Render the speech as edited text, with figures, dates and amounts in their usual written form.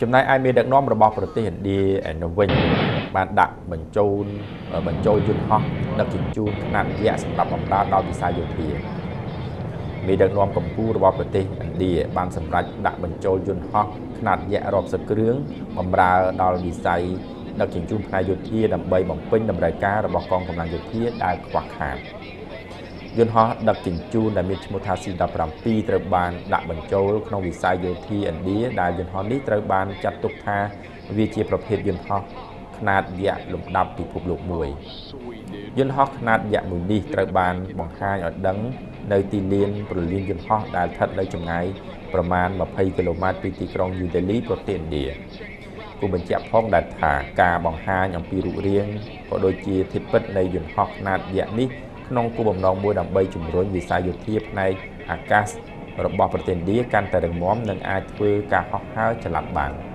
ចំណែកឯមេដឹកនាំរបស់ប្រទេសឥណ្ឌានៅវិញបានដាក់បញ្ចូលយន្តហោះដឹកជញ្ជូនខ្នាតយក្សសម្រាប់បម្រើដល់វិស័យយោធាមេដឹកនាំកម្ពុជារបស់ប្រទេសឥណ្ឌាបានសម្រេចដាក់បញ្ចូលយន្តហោះខ្នាតយក្សរាប់សិបគ្រឿងបម្រើដល់វិស័យដឹកជញ្ជូនផ្នែកយោធាដើម្បីបំពេញតម្រូវការរបស់កងកម្លាំងយោធាដែលខ្វះខាតយន្តហោះដឹកជញ្ជូនដែលមានឈ្មោះថា C-17 ត្រូវបានដាក់បញ្ចូលក្នុងវិស័យយោធាឥណ្ឌាដែលយន្តហោះនេះត្រូវបានចាត់ទុកថាវាជាប្រភេទយន្តហោះខ្នាតយក្សលំដាប់ពិភពលោកមួយយន្តហោះខ្នាតយក្សមួយនេះត្រូវបានបង្ហាញឲ្យដឹងនៅទីលានព្រលានយន្តហោះដែលស្ថិតនៅចម្ងាយប្រមាណ20គីឡូម៉ែត្រពីទីក្រុង New Delhi ប្រទេសឥណ្ឌាគូបញ្ជាក់ផងដែរថាការបង្ហាញអំពីរូបរាងក៏ដូចជាធាតុពិតនៃយន្តហោះខ្នាតយក្សនេះក្នុងគោលបំណងមួយដើម្បីជំរុញវិស័យយោធាផ្នែកអាកាសរបស់ប្រទេសឥណ្ឌាកាន់តែរឹងមាំនិងអាចធ្វើការហោះហើរចល័តបាន